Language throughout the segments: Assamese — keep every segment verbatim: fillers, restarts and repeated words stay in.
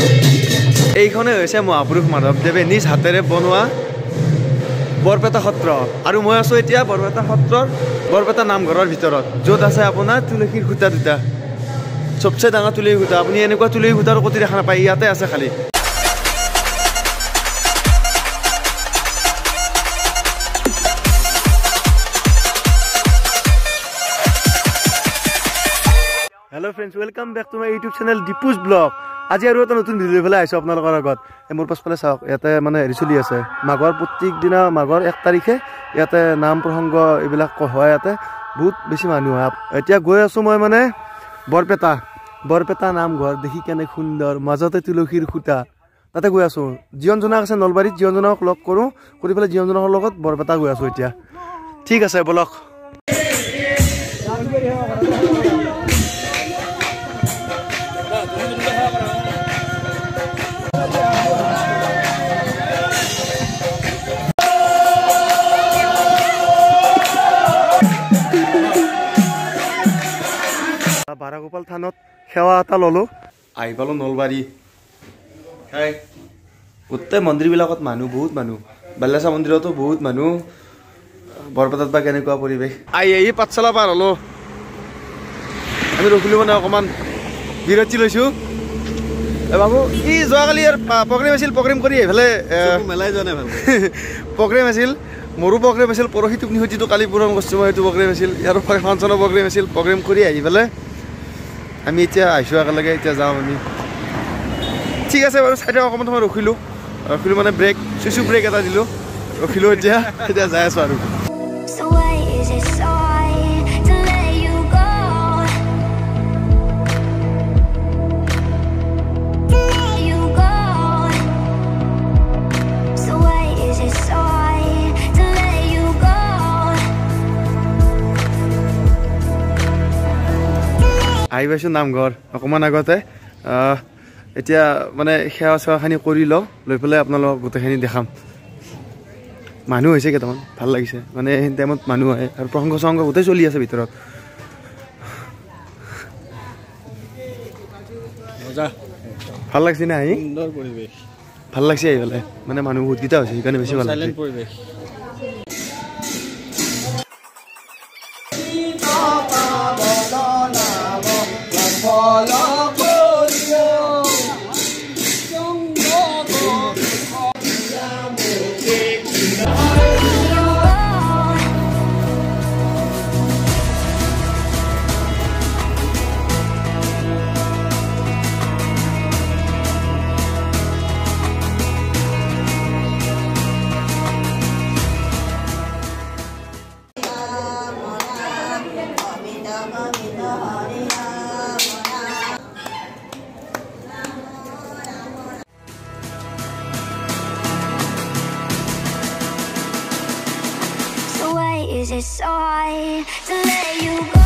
এইখনে হৈছে মহাপুৰুষ মাধৱদেৱে নিজ হাতেৰে বনোৱা বৰপেটা সত্ৰ আৰু মই আছো এতিয়া বৰপেটা সত্ৰৰ বৰপেটা নামঘৰৰ ভিতৰত য'ত আছে আপোনাৰ তুলসীৰ খুঁটা দুটা সবচে ডাঙৰ তুলসীৰ খুঁটা আপুনি এনেকুৱা তুলসীৰ খুঁটাৰ কতি দেখা নাপায় ইয়াতে আছে খালি Hello friends, welcome back to my YouTube channel Dipus blog. আজি আৰু এটা নতুন ভিডিও ফেলে আইছো আপোনালোকৰ আগত মোৰ পাছফালে চাওক ইয়াতে মানে হেৰি চলি আছে মাঘৰ প্ৰত্যেক দিনা মাঘৰ এক তাৰিখে ইয়াতে নাম প্ৰসংগ এইবিলাক হয় ইয়াতে বহুত বেছি মানুহ হয় এতিয়া গৈ আছো মই মানে বৰপেটা বৰপেটা নামঘৰ দেখি কেনে সুন্দৰ মাজতে তুলসীৰ খুঁটা তাতে গৈ আছো জীয়ন জনক আছে নলবাৰীত জীয়ন জনক লগ কৰো কৰি পেলাই জীয়ন জনকৰ লগত বৰপেটা গৈ আছো এতিয়া ঠিক আছে বলক বাৰাগোপাল থানত সেৱা এটা ললো আহি পালো নলবাৰী হাই গোটেই মন্দিৰবিলাকত মানুহ বহুত মানুহ বাল্লাচা মন্দিৰতো বহুত মানুহ বৰপেটাত বা কেনেকুৱা পৰিৱেশ আহি আহি পাঠশালা পাৰ হলো আমি ৰখিলো মানে অকণমান বিৰতি লৈছো বাবু ই যোৱাকালি প্ৰগ্ৰেম আছিল প্ৰগ্ৰেম কৰি এইফালে মেলাই যোৱা নাই ভাল প্ৰগ্ৰেম আছিল মোৰো প্ৰগ্ৰেম আছিল পৰহি টোপনি সৈতেতো কালি পূৰণ কৰিছোঁ মই সেইটো প্ৰগ্ৰেম আছিল ইয়াৰ ফাংচনৰ প্ৰগ্ৰেম আছিল প্ৰগ্ৰেম কৰি আহি পেলাই আমি এতিয়া আহিছোঁ একেলগে এতিয়া যাওঁ আমি ঠিক আছে বাৰু চাইডে অকণমান সময় ৰখিলোঁ ৰখিলোঁ মানে ব্ৰেক চুইচু ব্ৰেক এটা দিলোঁ ৰখিলোঁ এতিয়া এতিয়া যাই আছোঁ আৰু আহি পাইছোঁ নামঘৰ অকণমান আগতে এতিয়া মানে সেৱা চেৱাখিনি কৰি লওঁ লৈ পেলাই আপোনালোকক গোটেইখিনি দেখাম মানুহ হৈছে কেইটামান ভাল লাগিছে মানে সেই টাইমত মানুহ আহে আৰু প্ৰসংগ চসংগ গোটেই চলি আছে ভিতৰত ভাল লাগিছে নে আহি সুন্দৰ পৰিৱেশ ভাল লাগিছে আহি পেলাই মানে মানুহ বহুতকেইটা হৈছে সেইকাৰণে বেছি ভাল লাগিছে পৰিৱেশ Is it so hard to let you go?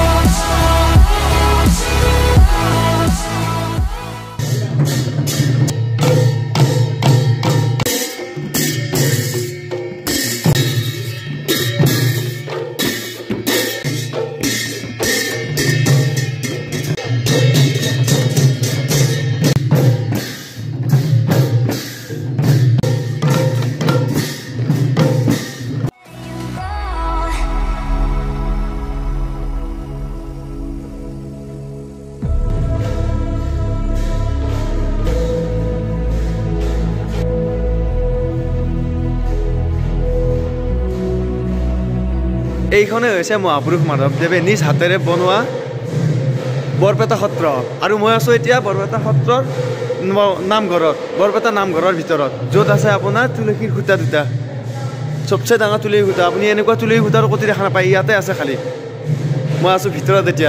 এইখনে হৈছে মহাপুৰুষ মাধৱদেৱে নিজ হাতেৰে বনোৱা বৰপেটা সত্ৰ আৰু মই আছো এতিয়া বৰপেটা সত্ৰৰ নামঘৰত বৰপেটা নামঘৰৰ ভিতৰত য'ত আছে আপোনাৰ তুলসীৰ খুঁটা দুটা সবচে ডাঙৰ তুলসীৰ খুঁটা আপুনি এনেকুৱা তুলসীৰ খুঁটাৰ কতি দেখা নাপায় ইয়াতে আছে খালি মই আছো ভিতৰত এতিয়া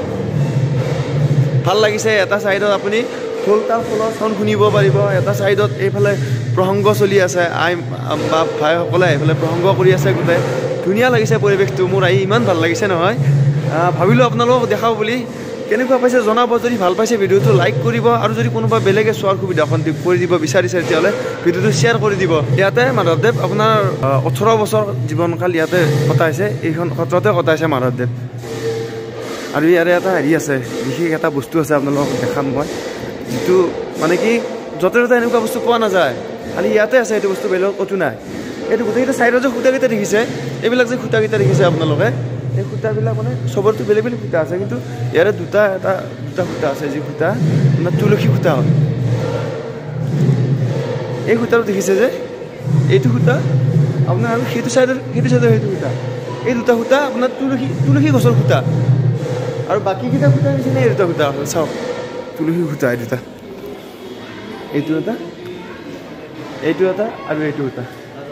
ভাল লাগিছে এটা চাইডত আপুনি ফুলতা ফুলৰ চাউণ্ড শুনিব পাৰিব এটা চাইডত এইফালে প্ৰসংগ চলি আছে আই বাপ ভাইসকলে এইফালে প্ৰসংগ কৰি আছে গোটেই ধুনীয়া লাগিছে পৰিৱেশটো মোৰ আহি ইমান ভাল লাগিছে নহয় ভাবিলোঁ আপোনালোকক দেখাব বুলি কেনেকুৱা পাইছে জনাব যদি ভাল পাইছে ভিডিঅ'টো লাইক কৰিব আৰু যদি কোনোবা বেলেগে চোৱাৰ সুবিধাখন কৰি দিব বিচাৰিছে তেতিয়াহ'লে ভিডিঅ'টো শ্বেয়াৰ কৰি দিব ইয়াতে মাধৱদেৱ আপোনাৰ ওঠৰ বছৰ জীৱনকাল ইয়াতে কটাইছে এইখন সত্ৰতে কটাইছে মাধৱদেৱ আৰু ইয়াৰে এটা হেৰি আছে বিশেষ এটা বস্তু আছে আপোনালোকক দেখাম মই যিটো মানে কি য'তে ত'তে এনেকুৱা বস্তু পোৱা নাযায় খালি ইয়াতে আছে এইটো বস্তু বেলেগ ক'তো নাই এইটো গোটেইকেইটা চাইডত যে খুঁটাকেইটা দেখিছে এইবিলাক যে খুঁটাকেইটা দেখিছে আপোনালোকে এই খুঁটাবিলাক মানে চবৰটো বেলেগ বেলেগ খুঁটা আছে কিন্তু ইয়াৰে দুটা এটা দুটা খুঁটা আছে যি খুঁটা আপোনাৰ তুলসী খুঁটা হয় এই খুঁটাটো দেখিছে যে এইটো খুঁটা আপোনাৰ আৰু সেইটো চাইডৰ সেইটো চাইডৰ সেইটো খুঁটা এই দুটা খুঁটা আপোনাৰ তুলসী তুলসী গছৰ খুঁটা আৰু বাকীকেইটা খুঁটা নিচিনা এই দুটা খুঁটা চাওক তুলসী খুঁটা এই দুটা এইটো এটা এইটো এটা আৰু এইটো এটা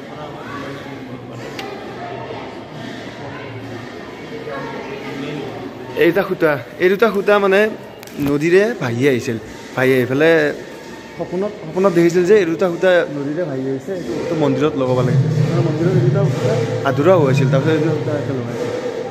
এই দুটা খুঁটা এই দুটা খুঁটা মানে নদীৰে ভাহি আহিছিল ভাহি আহি পেলাই সপোনত সপোনত দেখিছিল যে এই দুটা খুঁটা নদীৰে ভাহি আহিছে এইটো মন্দিৰত লগাব লাগে মন্দিৰত এই দুটা খুঁটা আধৰুৱা হৈ আছিল তাৰপিছত এই দুটা খুঁটা এটা লগাইছিল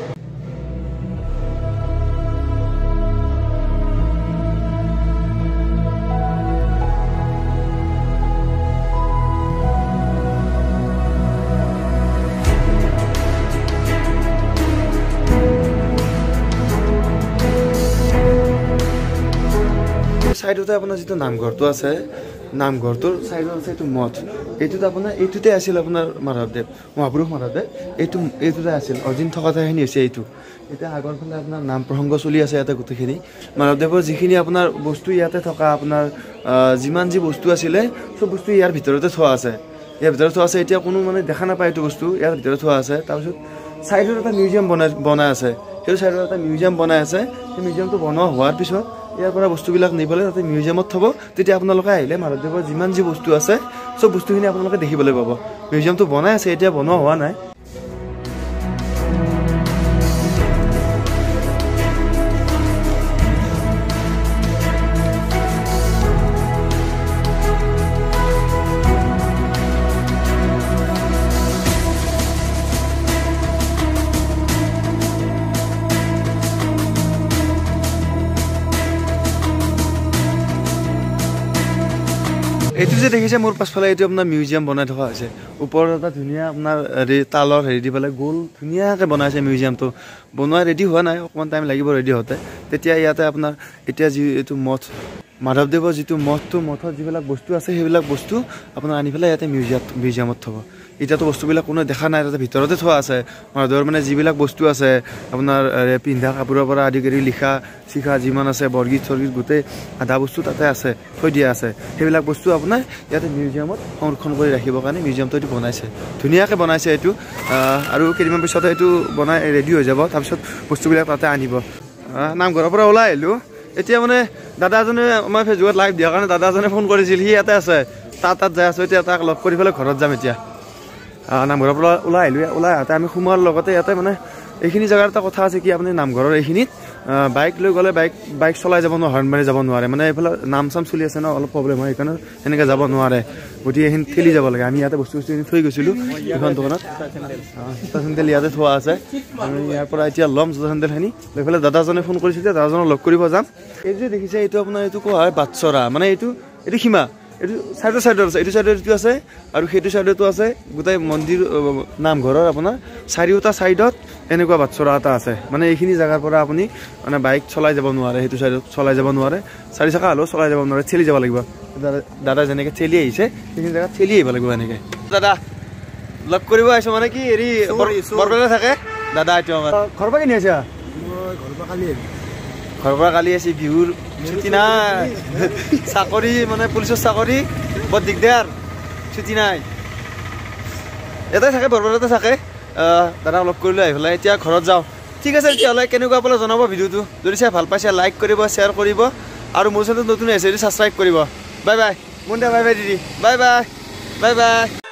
সাইডতে আপোনাৰ যেটো নামঘৰটো আছে নামঘৰটোৰ সাইডত আছে এইটো মঠ এইটোত আপোনাৰ এইটোতে আছিল আপোনাৰ মাধৱদেৱ মহাপুৰুষ মাধৱদেৱ এইটো এইটোতে আছিল অজিন থকা ঠাইখিনি হৈছে এইটো এটা আগৰ ফালে আপোনাৰ নাম প্ৰসংগ চলি আছে ইয়াতে গোটেইখিনি মাধৱদেৱৰ যিখিনি আপোনাৰ বস্তু ইয়াতে থকা আপোনাৰ যিমান যি বস্তু আছিলে সব বস্তু ইয়াৰ ভিতৰতে থোৱা আছে ইয়াৰ ভিতৰত থোৱা আছে এতিয়া কোনো মানে দেখা নাপায় এইটো বস্তু ইয়াৰ ভিতৰত থোৱা আছে তাৰপিছত সাইডত এটা মিউজিয়াম বনাই বনাই আছে সেই সাইডত এটা মিউজিয়াম বনাই আছে সেই মিউজিয়ামটো বনোৱা হোৱাৰ পিছত ইয়াৰ পৰা বস্তুবিলাক নি পেলাই তাতে মিউজিয়ামত থব তেতিয়া আপোনালোকে আহিলে মাধৱদেৱৰ যিমান যি বস্তু আছে সব বস্তুখিনি আপোনালোকে দেখিবলৈ পাব মিউজিয়ামটো বনাই আছে এতিয়া বনোৱা হোৱা নাই এইটো যে দেখিছে মোৰ পাছফালে এইটো আপোনাৰ মিউজিয়াম বনাই থকা হৈছে ওপৰত এটা ধুনীয়া আপোনাৰ হেৰি তালৰ হেৰি দি পেলাই গোল ধুনীয়াকৈ বনাইছে মিউজিয়ামটো বনোৱা ৰেডি হোৱা নাই অকণমান টাইম লাগিব ৰেডি হওঁতে তেতিয়া ইয়াতে আপোনাৰ এতিয়া যি এইটো মঠ মাধৱদেৱৰ যিটো মঠটো মঠত যিবিলাক বস্তু আছে সেইবিলাক বস্তু আপোনাৰ আনি পেলাই ইয়াতে মিউজিয়াম মিউজিয়ামত থ'ব এতিয়াতো বস্তুবিলাক কোনো দেখা নাই তাতে ভিতৰতে থোৱা আছে মাধৱদেৱৰ মানে যিবিলাক বস্তু আছে আপোনাৰ পিন্ধা কাপোৰৰ পৰা আদি কৰি লিখা শিখা যিমান আছে বৰগীত চৰগীত গোটেই আধা বস্তু তাতে আছে থৈ দিয়া আছে সেইবিলাক বস্তু আপোনাৰ ইয়াতে মিউজিয়ামত সংৰক্ষণ কৰি ৰাখিবৰ কাৰণে মিউজিয়ামটো এইটো বনাইছে ধুনীয়াকৈ বনাইছে এইটো আৰু কেইদিনমান পিছতে এইটো বনাই ৰেডি হৈ যাব তাৰপিছত বস্তুবিলাক তাতে আনিব নামঘৰৰ পৰা ওলাই আহিলোঁ এতিয়া মানে দাদা এজনে মই ফেচবুকত লাইভ দিয়াৰ কাৰণে দাদা এজনে ফোন কৰিছিল সি ইয়াতে আছে তাত তাত যাই আছোঁ এতিয়া তাক লগ কৰি পেলাই ঘৰত যাম এতিয়া নামঘৰৰ পৰা ওলাই আহিলোঁ ওলাই আহোঁতে আমি সোমোৱাৰ লগতে ইয়াতে মানে এইখিনি জেগাৰ এটা কথা আছে কি আপুনি নামঘৰৰ এইখিনিত বাইক লৈ গ'লে বাইক বাইক চলাই যাব নোৱাৰে হৰ্ণ মাৰি যাব নোৱাৰে মানে এইফালে নাম চাম চলি আছে ন অলপ প্ৰব্লেম হয় সেইকাৰণে সেনেকৈ যাব নোৱাৰে গতিকে এইখিনি ঠেলি যাব লাগে আমি ইয়াতে বস্তু বস্তুখিনি থৈ গৈছিলোঁ এইখন দোকানত জোতা চেণ্ডেল ইয়াতে থোৱা আছে আমি ইয়াৰ পৰা এতিয়া ল'ম জোতা চেণ্ডেলখিনি লৈ পেলাই দাদাজনে ফোন কৰিছিল যে দাদাজনক লগ কৰিব যাম এই যে দেখিছে এইটো আপোনাৰ এইটো কোৱা হয় বাটচৰা মানে এইটো এইটো সীমা এইটো চাইডৰ চাইডত আছে এইটো চাইডত এইটো আছে আৰু সেইটো চাইডতো আছে গোটেই মন্দিৰ নামঘৰৰ আপোনাৰ চাৰিওটা চাইডত এনেকুৱা বাটচৰা এটা আছে মানে এইখিনি জেগাৰ পৰা আপুনি মানে বাইক চলাই যাব নোৱাৰে সেইটো চাইডত চলাই যাব নোৱাৰে চাৰি চকা হ'লেও চলাই যাব নোৱাৰে ঠেলি যাব লাগিব দাদা যেনেকৈ ঠেলি আহিছে সেইখিনি জেগাত ঠেলি আহিব লাগিব এনেকৈ দাদা লগ কৰিব আহিছোঁ মানে কি হেৰি বৰপেটা থাকে দাদা এইটো আমাৰ ঘৰৰ পৰা কিনি আহিছা ঘৰৰ পৰা কালি ঘৰৰ পৰা কালি আহিছে বিহুৰ ছুটি নাই চাকৰি মানে পুলিচৰ চাকৰি বৰ দিগদাৰ ছুটি নাই ইয়াতে থাকে বৰপেটাতে থাকে দাদাক লগ কৰিলৈ আহি পেলাই এতিয়া ঘৰত যাওঁ ঠিক আছে তেতিয়াহ'লে কেনেকুৱা পালে জনাব ভিডিঅ'টো যদি চাই ভাল পাইছে লাইক কৰিব শ্বেয়াৰ কৰিব আৰু মোৰ চেনেলটো নতুন আহিছে যদি ছাবস্ক্ৰাইব কৰিব bye bye Munda bye bye দিদি বাই বাই বাই বাই